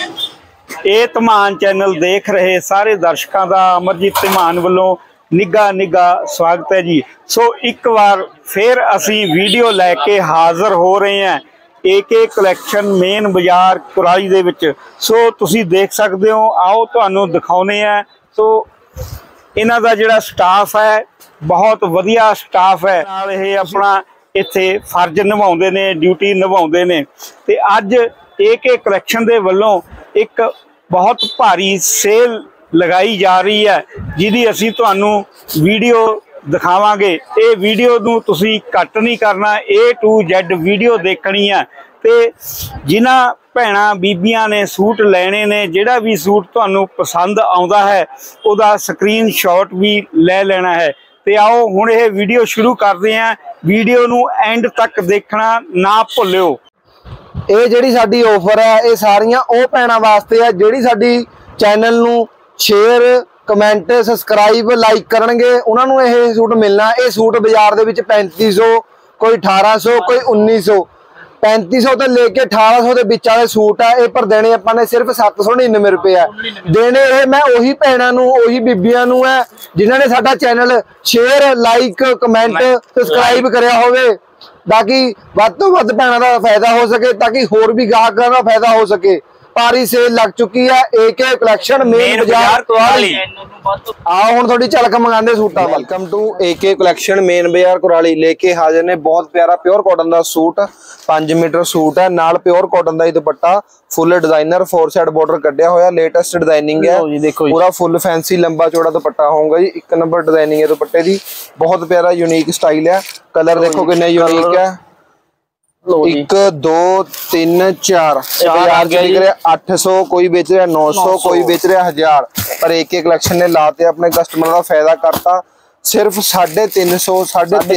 ਇਹ ਧਮਾਨ ਚੈਨਲ देख रहे सारे दर्शकों का अमरजीत धमान वालों निघा स्वागत है जी। सो एक बार फिर असी वीडियो लैके हाज़र हो रहे हैं AK कलैक्शन मेन बाजार कुराली दे विच। सो तुसी देख सकते हो, आओ तुहानू दिखाउने हैं। सो इन्हां दा जिहड़ा स्टाफ है बहुत वधिया स्टाफ है, नाल इह अपना इत्थे फर्ज निभाउंदे ने, ड्यूटी निभाउंदे ने। ते अज AK कलैक्शन दे वल्लों एक बहुत भारी सेल लगाई जा रही है, जिहदी असीं तुहानू वीडियो दिखावांगे। ये वीडियो नूं तुसीं कट नहीं करना, A to Z वीडियो देखनी है। ते जिन्हां भैणां बीबियां ने सूट लैणे ने, जिहड़ा भी सूट तुहानू पसंद आउंदा है उहदा स्क्रीनशॉट भी ले लेना है। ते आओ हुण ये वीडियो शुरू करदे हां। वीडियो नूं एंड तक देखना ना भुल्लिओ। ਇਹ ਜਿਹੜੀ ਸਾਡੀ ਆਫਰ ਹੈ ਇਹ ਸਾਰੀਆਂ ਉਹ ਭੈਣਾਂ ਵਾਸਤੇ ਹੈ ਜਿਹੜੀ ਸਾਡੀ ਚੈਨਲ ਨੂੰ ਸ਼ੇਅਰ, ਕਮੈਂਟ, ਸਬਸਕ੍ਰਾਈਬ, ਲਾਈਕ ਕਰਨਗੇ, ਉਹਨਾਂ ਨੂੰ ਇਹ ਸੂਟ ਮਿਲਣਾ। ਇਹ ਸੂਟ ਬਾਜ਼ਾਰ ਦੇ ਵਿੱਚ 3500, ਕੋਈ 1800, ਕੋਈ 1900, 3500 ਤੋਂ ਲੈ ਕੇ 1800 ਦੇ ਵਿੱਚ ਵਾਲੇ ਸੂਟ ਆ। ਇਹ ਪਰ ਦੇਣੇ ਆਪਾਂ ਨੇ ਸਿਰਫ 799 ਰੁਪਏ ਆ। ਦੇਣੇ ਇਹ ਮੈਂ ਉਹੀ ਭੈਣਾਂ ਨੂੰ, ਉਹੀ ਬੀਬੀਆਂ ਨੂੰ ਹੈ ਜਿਨ੍ਹਾਂ ਨੇ ਸਾਡਾ channel share, like, comment, subscribe ਕਰਿਆ ਹੋਵੇ, ताकि ਵੱਧ ਤੋਂ ਵੱਧ ਭੈਣਾਂ ਦਾ ਫਾਇਦਾ ਹੋ ਸਕੇ, ताकि होर भी ग्राहकों का फायदा हो सके। भारी सेल लग चुकी है AK कलैक्शन मेन बाजार कुराली। आओ हुण थोड़ी झलक मंगांदे सूटां। Welcome to AK collection main बाजार कुराली। लेके हाजिर ने बहुत प्यारा प्योर कॉटन का सूट, 5 मीटर सूट है, नाल प्योर कॉटन का ही dupatta, full designer 4 side border कटिया होया, लेटेस्ट डिजाइनिंग है, पूरा फुल फैंसी लंबा चौड़ा दुपट्टा होगा जी। 1 नंबर डिजाइनिंग है दुपट्टे की, बहुत प्यारा यूनिक स्टाइल है। कलर देखो कितने यूनिक है, 1 2 3 4 800, कोई बेच रहा 900, कोई बेच रहा 1000, पर AK कलेक्शन ने लाते अपने कस्टमर का फायदा करता। सिर्फ 350,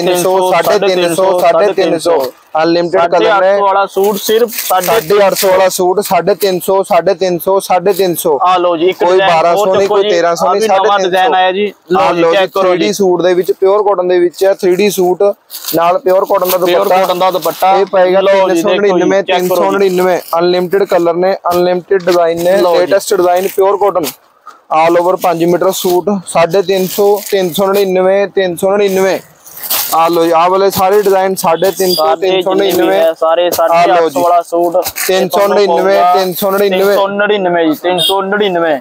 350 अनलिमिटेड कलर है वाला सूट, सिर्फ 850 वाला सूट 350, 350। आ लो जी, कोई 1200 नहीं, कोई 1300 नहीं, 350 आया जी। आ लो जी, 3D सूट दे विच प्योर कॉटन दे विच है, 3D सूट नाल प्योर कॉटन दा दुपट्टा। ये पाएगा 399, 399। अनलिमिटेड कलर ने, अनलिमिटेड डिजाइन ने, latest design pure cotton all over 5 metre suit 350, 399, 399। आ लो जी, आ वाले सारे डिजाइन 350, 399, सारे 800 वाला सूट 399, 399 जी, 399।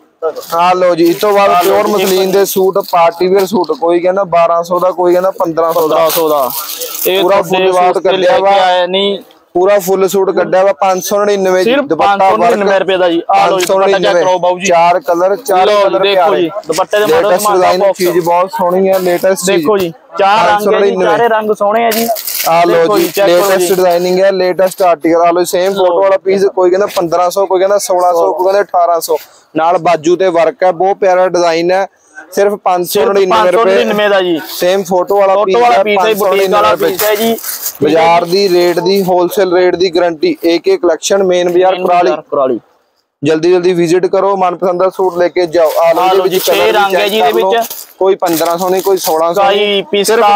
आ लो जी, इस तो बाद प्योर मसलीन दे सूट, पार्टी वेयर सूट, कोई कहना 1200 दा, कोई कहना 1500 दा। पूरा फुल सूट कटिया हुआ है, नहीं पूरा फुल सूट कटिया हुआ 599 जी, दुपट्टा 599 रुपए दा जी। आ लो जी, दुपट्टा चेक करो बाबू जी, 4 कलर देखो जी, दुपट्टे दे लेटेस्ट डिजाइन, चीज बहुत सोहनी है, लेटेस्ट देखो जी, 4 रंग है जी, सारे रंग सोहने हैं जी। आ लो जी, लेटेस्ट डिजाइनिंग है, लेटेस्ट आर्टिकल। आ लो सेम फोटो वाला पीस, कोई कहना 1500, कोई कहना 1600, कोई कहना 1800, नाल बाजू ते वर्क है, बहुत प्यारा डिजाइन है। सिर्फ 599 रुपए दा जी। सेम फोटो वाला पीस है, 599 है जी। बाजार दी रेट दी, होलसेल रेट दी गारंटी। AK कलेक्शन मेन बाजार कुराली। जल्दी जल्दी विजिट करो, मनपसंद दा सूट लेके जाओ। आ लो जी, 6 रंग है जी दे विच, कोई 1500 नहीं, कोई 1600 नहीं, पिस्ता,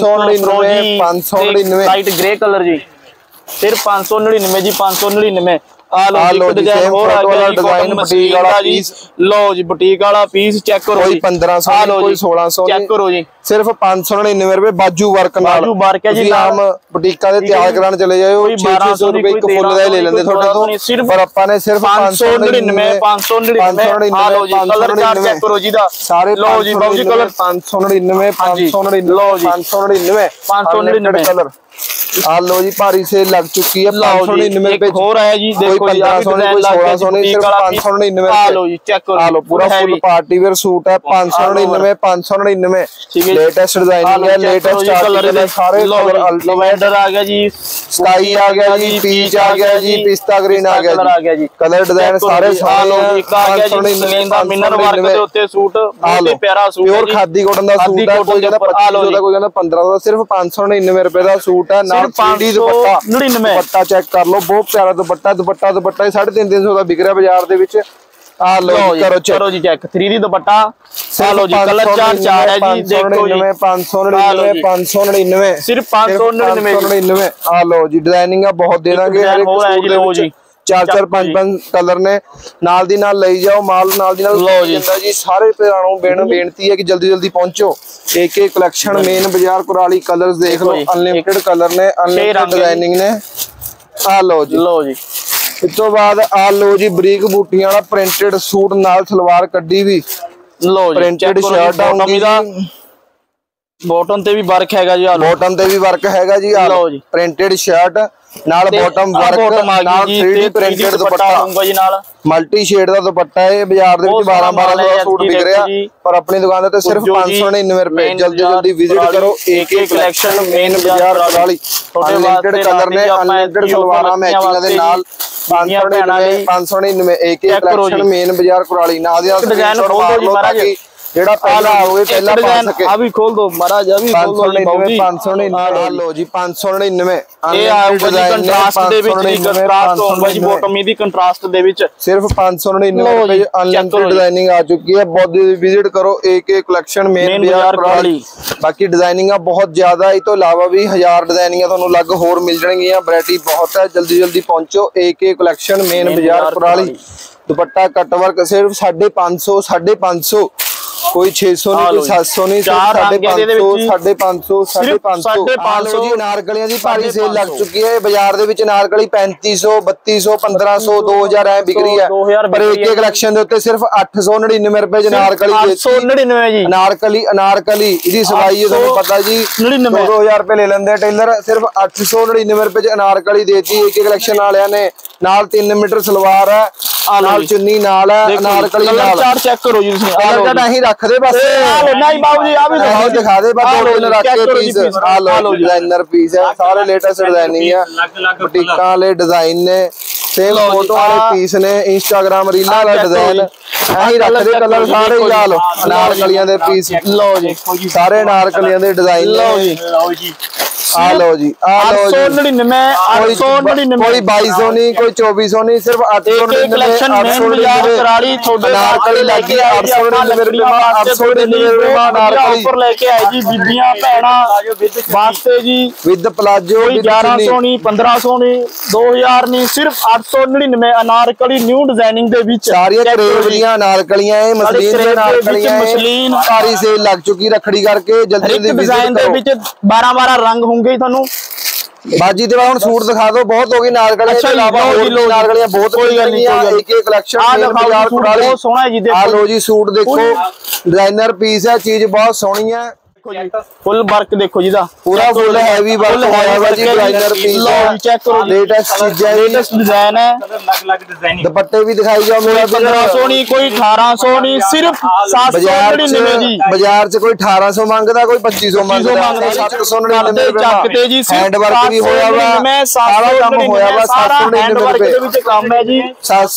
599, 599। लाइट ग्रे कलर जी, सिर्फ 599 जी, 599। आ लो डिजाइन और आ गया डिजाइन, बुटीक वाला पीस। लो जी, बुटीक वाला पीस चेक करो, कोई 1500, कोई 1600, चेक करो जी, सिर्फ 599 रुपए बाजू वर्क नाल। बाजू वर्क है जी, आम बुटीकां दे तैयार कराने चले जाओ, 600 रुपए एक फुल दा ले लेंदे थोड़े तो, पर ਆਪਾਂ ने सिर्फ 599, 599। आ लो जी, कलर चार्ट चेक करो जी दा, सारे लो जी बाबू जी, कलर 599, 599, लो जी 599, 599 कलर। आ लो जी, भारी सेल लग चुकी है, 599 पे हो रहा है जी। देखो 1500 नहीं, कोई 1600 नहीं, सिर्फ 599। आ लो जी, चेक करो। आ लो पूरा फुल पार्टी वेयर सूट है, 599, 599। लेटेस्ट डिजाइनिंग है, लेटेस्ट कलर है, सारे कलर। लवेंडर आ गया जी, स्काई आ गया जी, पीच आ गया जी, पिस्ता ग्रीन आ गया जी, कलर डिजाइन सारे। आ लो जी, 599 दा मिनर वर्क दे उत्ते सूट, बहुत प्यारा सूट है, प्योर खादी कॉटन दा सूट है, कोई कहंदा 2500 दा, कोई कहंदा 1500 दा, सिर्फ 599 रुपए दा सूट है। नाल 3D दुपट्टा, दुपट्टा चेक कर लो, बहुत प्यारा दुपट्टा, दुपट्टा 350 का बिक रहा बाजार दे विच। आ लो करो जी चेक, 3D दुपट्टा। आ लो जी, कलर चार है जी, देखो जी, 599, 599, सिर्फ 599। आ लो जी, डिजाइनिंग बहुत देना, 4 5 कलर ने नाल दी नाल लई जाओ माल नाल दी नाल जी। सारे भरावां नूं बेनती है कि जल्दी जल्दी पहुंचो। एक कलेक्शन मेन बाजार कुराली कलर्स देख लो, अनलिमिटेड कलर ने, अनलिमिटेड डिजाइनिंग ने। आ लो जी इस तो बाद आ लो जी बरीक बूटियां वाला प्रिंटेड सूट नाल सलवार कड्डी भी लो जी। प्रिंटेड शर्ट आउंदी दा बॉटम ते भी वर्क हैगा जी। बॉटम ते भी वर्क हैगा जी। आ लो जी प्रिंटेड शर्ट नाल बॉटम वर्क नाल 3D प्रिंटेड दुपट्टा होगा जी नाल मल्टी शेड दा दुपट्टा है। बाजार दे विच 1200 सूट बिक रहा पर अपनी दुकान ते सिर्फ 599 रुपए। जल्दी जल्दी विजिट करो। एक कलेक्शन मेन बाजार कुराली अनलिमिटेड कलर ने, अनलिमिटेड सलवारां मैचिंग दे नाल 599 एक कलेक्शन मेन बाजार कुराली नाल दी डिजाइन खोल दो जी महाराज। जेड़ा पहला आओगे पहला पा सके आ भी खोल दो महाराज। आ भी खोल दो 599 लो जी 599 ये आउगा जी कंट्रास्ट दे विच कंट्रास्ट होगा जी। बॉटम दी कंट्रास्ट दे विच सिर्फ 599 रुपए अनलिमिटेड डिजाइनिंग आ चुकी है। बहुत विजिट करो एक कलेक्शन मेन बाजार कुराली। बाकी डिजाइनिंग बहुत ज्यादा इस तो इलावा भी 1000 डिजाइनिंग ਤੁਹਾਨੂੰ अलग होर मिल जाएंगी। वैरायटी बहुत है। जल्दी जल्दी पहुंचो। एक कलेक्शन मेन बाजार कुराली। दुपट्टा कट वर्क सिर्फ 550 550 कोई 600 नहीं कोई 700 नहीं, 550 550 जी। अनारकलियां दी भारी सेल लग चुकी है। बाजार दे विच अनारकली 3500 3200 1500 2000 ऐ बिक रही है पर एक कलेक्शन दे उत्ते सिर्फ 899 रुपए अनारकली 899 जी। अनारकली इहदी सवाई तुहानू पता जी 2000 रुपए ले लेंदे टेलर। सिर्फ 899 रुपए अनारकली देती एक कलेक्शन वालियां ने। नाल 3 मीटर सलवार है नाल चुन्नी नाल है अनारकली नाल। चार चेक करो जी तुसीं कलर नहीं रख दे बस नहीं बाबू जी। आ भी दिखा दे बस दो दिन रख के पीस। आ लो डिजाइनर पीस है सारे लेटेस्ट डिजाइनिंग है। बुटीकां वाले डिजाइन ने सेम फोटो वाले पीस ने। इंस्टाग्राम रीलां वाला डिजाइन ऐही रख दे कलर सारे ही। आ लो अनारकलियां दे पीस लो जी सारे अनारकलियां दे डिजाइन लो जी। आ लो जी 899 899 कोई 2200 नहीं कोई 2400 नहीं सिर्फ 899 अनारकली लगी 899 रुपए 899 रुपए अनारकली ऑफर लेके आए जी बीबियां भैणा वास्ते जी विद प्लाजो। 1100 नहीं 1500 नहीं 2000 नहीं सिर्फ 899 अनारकली न्यू डिजाइनिंग दे विच सारी करेब दी अनारकलियां है। मसलीन दे अनारकलियां मसलीन सारी सेल लग चुकी रखड़ी करके। जल्दी जल्दी डिजाइन दे विच 12 रंग होंगे थानू बाजी दे बाद सूट दिखा दो बहुत होगी नारकलियां। अच्छा नारकलियां बहुत कोई गल नहीं एक कलेक्शन बाजार कुराली बहुत सोहना है जी। देखो आ लो जी सूट देखो डिजाइनर पीस है चीज बहुत सोहनी है। फुल वर्क देखो जी दा पूरा फुल हैवी वर्क होया हुआ जी। डिजाइनर पीस लो चेक करो लेटेस्ट चीज है लेटेस्ट डिजाइन है। अलग डिजाइन दुपट्टे भी दिखाई जाओ मेरा 1500 नहीं कोई 1800 नहीं सिर्फ 799 जी। बाजार से कोई 1800 मांगदा कोई 2500 मांगदा 799 रुपए जी। हैंड वर्क भी होया हुआ सारा काम होया हुआ 799 रुपए दे विच काम है जी।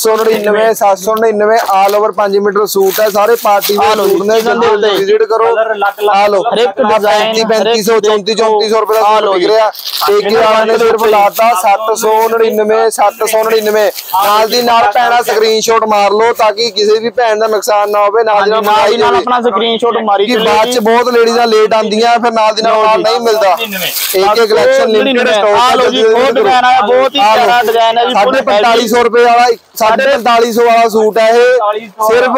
799 ऑल ओवर 5 मीटर सूट है सारे पार्टी वेयर सूट ने। जल्दी विजिट करो। आ लो 3500 3400 रुपए का सूट बिक रहा। एक वाले ने सिर्फ लाता 799 799 नाल दी नाल भैणा स्क्रीनशॉट मार लो ताकि किसी भी भैन दा नुकसान ना होवे। नाल दी नाल अपना स्क्रीनशॉट मारी कि बाद च बहुत लेडीज़ां लेट आंदियां फिर नाल दी नाल नहीं मिलदा। एक कलेक्शन लिमिटेड स्टॉक आ लो जी बहुत डिजाइन है बहुत ही प्यारा डिजाइन है जी। 4500 रुपए वाला 4550 वाला सूट है ये सिर्फ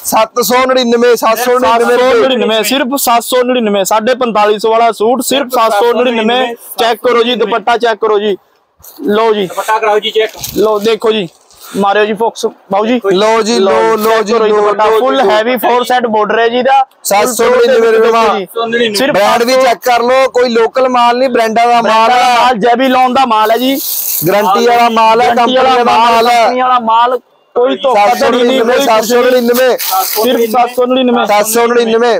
799 799 सिर्फ 799 4550 वाला सूट सिर्फ 799। चेक करो जी दुपट्टा चेक करो जी। लो जी दुपट्टा कराओ जी चेक लो देखो जी मारियो जी फोक्स बाबू जी लो जी लो जी dupatta full heavy 4 set border है जी दा 799 रुपए सिर्फ। ब्रांड भी चेक कर लो कोई लोकल माल नहीं ब्रांडा दा माल है। जेबी लॉन दा माल है जी गारंटी वाला माल है कंपनी वाला माल है। कंपनी वाला माल कोई तो 799 सिर्फ 799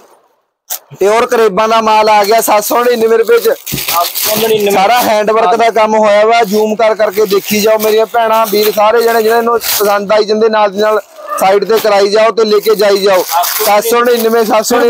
प्योर करेबा का माल आ गया 799 रुपए च। सारा हैंडवर्क का काम होया हुआ जूम कर करके देखी जाओ मेरी भैणा वीर सारे जने जिन्होंने पसंद आई जाते नाल दी नाल साइड ते कराई जाओ तो लेके जाई जाओ। 799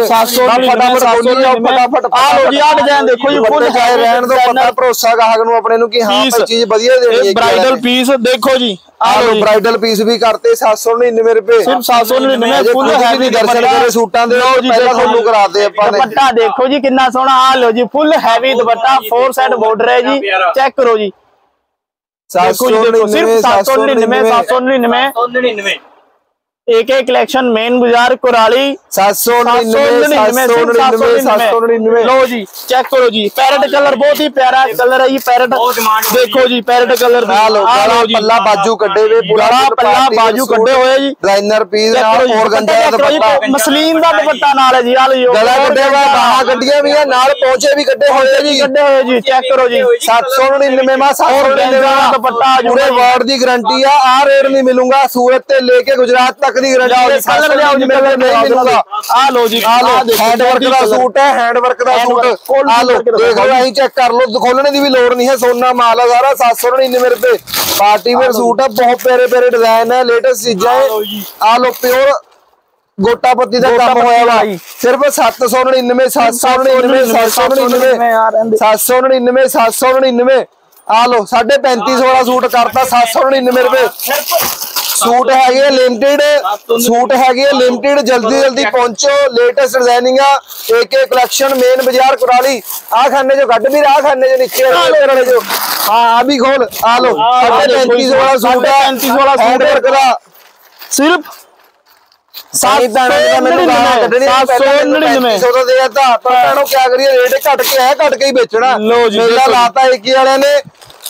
फटाफट आ लो जी। आ डिजाइन देखो जी फुल चाहे रहन दो पता भरोसा गाहक नूं अपने नूं कि हां भाई चीज वधिया देनी है। ब्राइडल पीस देखो जी आ लो ब्राइडल पीस भी करते 799 रुपए सिर्फ 799 फुल हैवी दर्शन करे सूटां दे पहला ਤੁਹਾਨੂੰ कराते ਆਪਾਂ ने। दुपट्टा देखो जी कितना सोहना। आ लो जी full heavy dupatta 4 set border है जी चेक करो जी। सिर्फ 799 AK कलेक्शन मेन बाजार कुराली 799 लो जी चेक करो जी पैरेट कलर बहुत ही प्यारा कलर है ये पैरेट देखो जी पैरेट कलर पल्ला बाजू कटे हुए पूरा पल्ला बाजू कटे हुए जी डिजाइनर पीस और गंजा दुपट्टा मसलीन दा दुपट्टा नाल है जी आ लो गला कटे हुआ बाਹਾਂ कटियां भी है नाल पहुंचे भी कटे हुए जी चेक करो जी 799 में 799 दुपट्टा पूरे वर्ड दी गारंटी है आ रेट नहीं मिलूंगा सूरत से लेके गुजरात तक दी गारंटी है कलर नहीं मिलूंगा आ लो जी हैंड वर्क दा सूट है हैंड वर्क दा सूट आ लो देख लो यहीं चेक कर लो खोलने दी भी लोड़ नहीं है सोना माल है सारा 799 रुपए पार्टी वेयर सूट है बहुत प्यारे प्यारे डिजाइन है लेटेस्ट चीजें आ लो प्योर गोटा पत्ती का काम होया वा सिर्फ 799 आ लो 3550 वाला सूट करता 799 रुपए सूट है लिमिटेड जल्दी जल्दी पहुंचो latest designing AK collection main बाजार कुराली आ खाने जो कट भी रहा खाने जो नीचे जो हाँ अभी खोल आ लो 3550 वाला सूट है 35 वाला सूट सिर्फ 799 क्या करिए रेट कट के है कट के ही बेचना मेला लाता एक ही वाले ने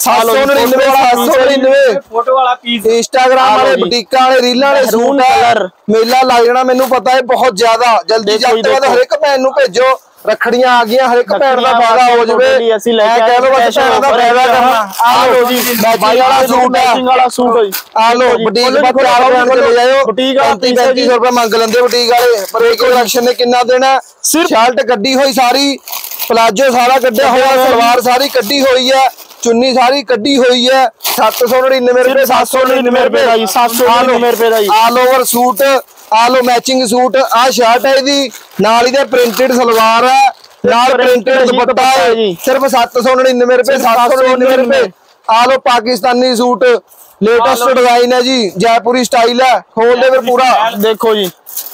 799 फोटो वाला पीस इंस्टाग्राम वाले बुटीका वाले रीलां वाले सूट है मेला ला जाना मैनू पता है बहुत ज्यादा जल्दी जाते हर एक भैन नू भेजो रखड़ियां आ गई हर एक भैन दा फायदा हो जावे कह लो बस भैन दा फायदा करना आ लो जी मैचिंग वाला सूट है आ लो बुटीक पर 4 भैन ले जाओ बुटीक 35 रुपए मांग लेंदे बुटीक वाले पर एक कलेक्शन ने कितना देना शर्ट कड्डी हुई सारी प्लाजो सारा कड्ढिया होया सलवार सारी कड्डी हुई है चुन्नी सारी कड्डी हुई है 799 रुपए 799 रुपए ऑल ओवर सूट आ लो मैचिंग सूट आ शर्ट है दी नाल ही प्रिंटेड सलवार है नाल प्रिंटेड दुपट्टा है सिर्फ 799 रुपए 799 रुपए आ लो पाकिस्तानी सूट लेटेस्ट डिजाइन है जी जयपुरी स्टाइल है खोल दे फिर पूरा देखो जी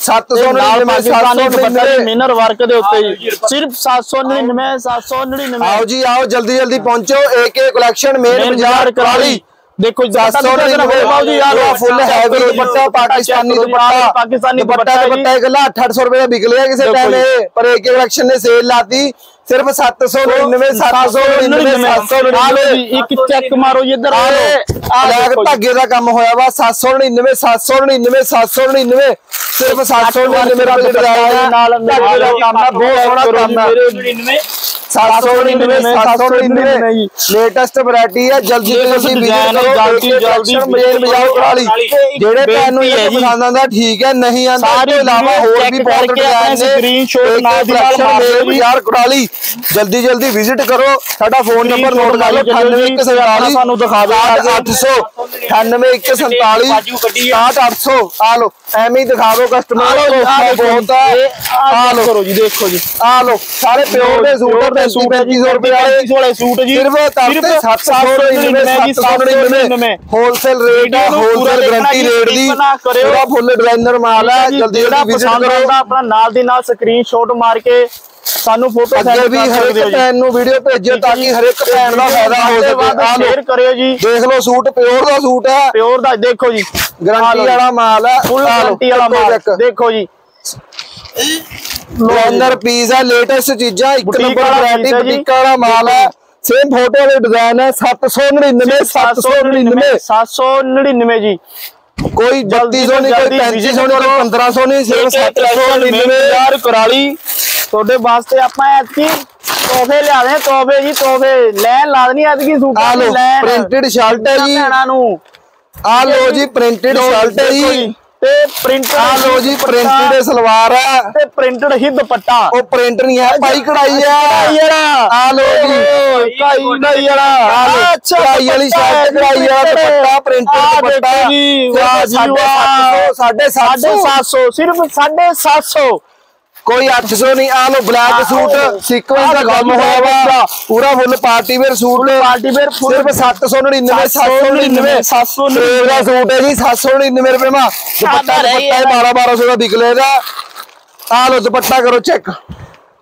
799 मिनर वर्क दे उत्ते सिर्फ 799 आओ जी आओ जल्दी जल्दी पहुंचो AK कलेक्शन मेन बाजार कुराली देखो फुल हैवी दुपट्टा पाकिस्तानी दुपट्टा गला 800 रुपए का बिक लिया किसी टाइम पर AK कलेक्शन ने सेल लाती सिर्फ 799 एक चेक मारो इधर धागे का काम होया वा 799 सिर्फ 799 बहुत सोना काम है लेटेस्ट वैरायटी है जल्दी जेड़े भैन पसंद आंदा ठीक है नहीं आंदा इसके अलावा होर भी बहुत डिजाइन ने बाजार कुराली जल्दी जल्दी विजिट करो साडा फोन नंबर नोट कर लो 9847 सानू दिखा दो 800 9847 800 आ लो एम ही दिखा दो कस्टमर बहुत है आ लो करो जी देखो जी आ लो सारे प्योर दे सूट 35 रुपए वाले सूट जी सिर्फ 799 होलसेल रेट है होलसेल गारंटी रेट दी पूरा फुल डिजाइनर माल है जल्दी जल्दी विजिट करो अपना नाल दी नाल स्क्रीनशॉट मार के सानू फोटो सेंड भी हर एक भैन नु वीडियो भेजो ताकि हर एक भैन दा फायदा हो सके आ शेयर करियो जी देख लो सूट प्योर दा सूट है प्योर दा देखो जी गारंटी वाला माल है फुल गारंटी वाला माल देखो जी डिजाइनर पीस है लेटेस्ट चीजें एक नंबर वैरायटी बुटीक वाला माल है सेम फोटो वाले डिजाइन है 799 जी कोई 3200 नहीं कोई 3500 नहीं कोई 1500 नहीं सिर्फ 799 कुराली ਤੁਹਾਡੇ ਵਾਸਤੇ ਆਪਾਂ ਐਤਕੀ ਤੋਹਫੇ ਲਿਆਵੇਂ ਤੋਹਫੇ ਜੀ ਤੋਹਫੇ ਲੈਣ ਲਾਦਨੀ ਐਤਕੀ ਸੂਟਾਂ ਦੀ ਲੈਣ ਪ੍ਰਿੰਟਡ ਸ਼ਰਟ ਹੈ ਜੀ ਭੈਣਾਂ ਨੂੰ ਆ ਲੋ ਜੀ ਪ੍ਰਿੰਟਡ ਸ਼ਰਟ ਹੈ ਜੀ ਤੇ ਪ੍ਰਿੰਟਡ ਆ ਲੋ ਜੀ ਪ੍ਰਿੰਟਡ ਸਲਵਾਰ ਹੈ ਤੇ ਪ੍ਰਿੰਟਡ ਹੀ ਦੁਪੱਟਾ ਉਹ ਪ੍ਰਿੰਟ ਨਹੀਂ ਹੈ ਪਾਈ ਕਢਾਈ ਹੈ ਆ ਲੋ ਜੀ ਕਢਾਈ ਵਾਲਾ ਅੱਛਾ ਕਢਾਈ ਵਾਲੀ ਸ਼ਰਟ ਕਢਾਈ ਵਾਲਾ ਦੁਪੱਟਾ ਪ੍ਰਿੰਟਡ ਦੁਪੱਟਾ ਜੀ ਵਾਹ ਜੀ ਵਾਹ 750 ਸਿਰਫ 750 कोई 800 नहीं आ लो ब्लैक सूट सीक्वेंस का काम होया वा पूरा फुल पार्टी वेयर सूट सिर्फ 799 का सूट है जी 799 रुपए में दुपट्टा 1200 का बिक लेगा आ लो दुपट्टा करो चेक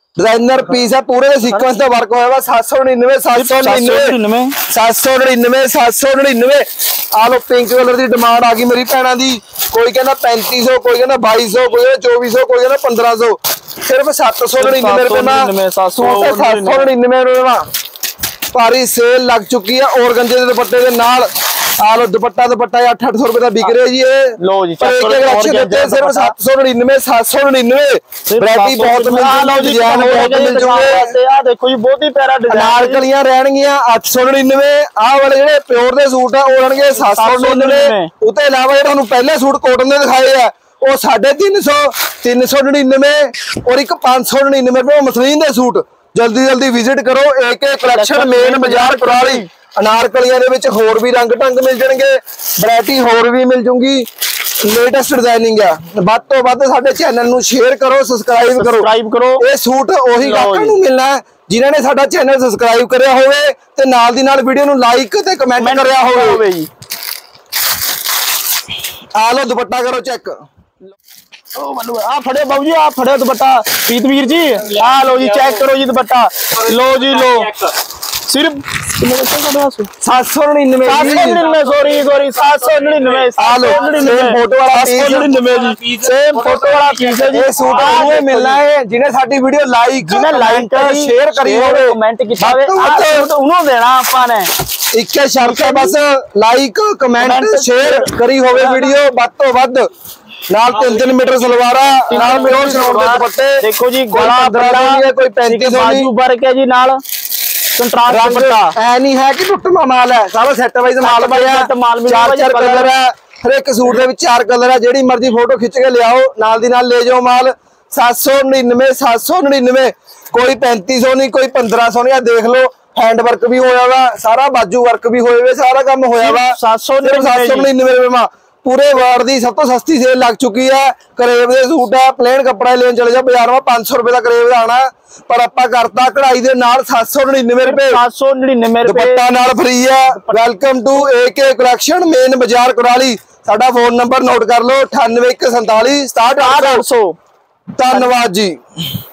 डिजाइनर पीस है पूरे सीक्वेंस का वर्क होया 799 799 799 799 आ लो पिंक कलर की डिमांड आ गई मेरी भैणों की कोई कहना 3500 कोई कहना 2200 कोई कहना 2400 कोई कहना 1500 सिर्फ 799 रुपए में 799 रुपए में भारी सेल लग चुकी है और गंजे के दुपट्टे के नाल आ लो दुपट्टा 800 रुपए का बिक रहा है जी ये लो जी सिर्फ 799 799 वैरायटी बहुत डिजाइन बहुत मिल चुके आ देखो जी बहुत ही प्यारा डिजाइन अनारकलियां रहणगियां 899 आ वाले जेडे प्योर दे सूट है ओ रहणगे 799 उते अलावा जेडे ਤੁਹਾਨੂੰ ਪਹਿਲੇ सूट कॉटन ਦੇ ਦਿਖਾਏ ਆ ਉਹ 350 399 और एक 599 रुपए मसलीन दे सूट जल्दी जल्दी विजिट करो एक कलेक्शन मेन बाजार कुराली अनारकलियां दे विच होर भी रंग ढंग मिल जाणगे वैरायटी होर भी मिल जूगी लेटेस्ट डिजाइनिंग है ਵੱਧ ਤੋਂ ਵੱਧ ਸਾਡੇ ਚੈਨਲ ਨੂੰ शेयर करो सब्सक्राइब करो ये सूट ਉਹੀ ਗਾਹਕਾਂ ਨੂੰ ਮਿਲਣਾ ਹੈ ਜਿਨ੍ਹਾਂ ਨੇ ਸਾਡਾ ਚੈਨਲ ਸਬਸਕ੍ਰਾਈਬ ਕਰਿਆ ਹੋਵੇ ਤੇ ਨਾਲ ਦੀ ਨਾਲ ਵੀਡੀਓ ਨੂੰ ਲਾਈਕ ਤੇ ਕਮੈਂਟ ਕਰਿਆ ਹੋਵੇ ਜੀ ਆ ਲੋ ਦੁਪੱਟਾ ਕਰੋ ਚੈੱਕ ओ मनु आ फड़े बाबू जी आप फड़े दुपट्टा पीतवीर जी आ लो जी चेक करो जी दुपट्टा लो जी लो सिर्फ 799 सॉरी 799 आ लो फोटो वाला 799 जी सेम फोटो वाला पीस है जी सूट उन्हें मिलना है जिन्हें साडी वीडियो लाइक करी शेयर करी होवे कमेंट कीता होवे आ सूट उन्हों देना आपा ने इक्के शर्त है बस लाइक कमेंट शेयर करी होवे वीडियो ਵੱਧ ਤੋਂ ਵੱਧ नाल 3 मीटर सलवारा नाल प्योर शॉर्ट दे दुपट्टे देखो जी गला बड़ा है कोई 3500 बाजू वर्क है जी नाल कंट्रास्ट दुपट्टा ऐ नहीं है कि टुटमा माल है सारा सेट वाइज माल बनया चार कलर है हर एक सूट दे विच 4 कलर है जेडी मर्जी फोटो खिच के ले आओ नाल दी नाल ले जाओ माल 799 कोई 3500 नहीं कोई 1500 नहीं देख लो हैंड वर्क भी होया वा सारा बाजू वर्क भी होए वे सारा काम होया वा 799 रुपए में पूरे वर्ल्ड की सब तो सस्ती सेल लग चुकी है करेब के सूट है प्लेन कपड़ा लेन चले जाओ बाजार में 500 रुपए का करेब आना पर आपा करता कढ़ाई दे नाल 799 रुपए 799 दुपट्टा नाल फ्री है welcome to AK collection main बाजार कुराली साडा फोन नंबर नोट कर लो 98 147 67 800 धन्यवाद जी।